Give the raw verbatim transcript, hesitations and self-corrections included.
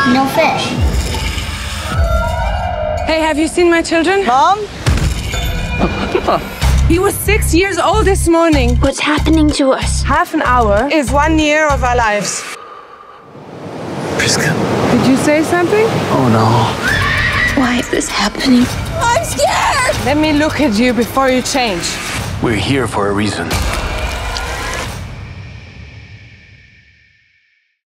No fish. Hey, have you seen my children? Mom? He was six years old this morning. What's happening to us? Half an hour Is one year of our lives. Priska. Did you say something? Oh no. Why is this happening? I'm scared! Let me look at you before you change. We're here for a reason.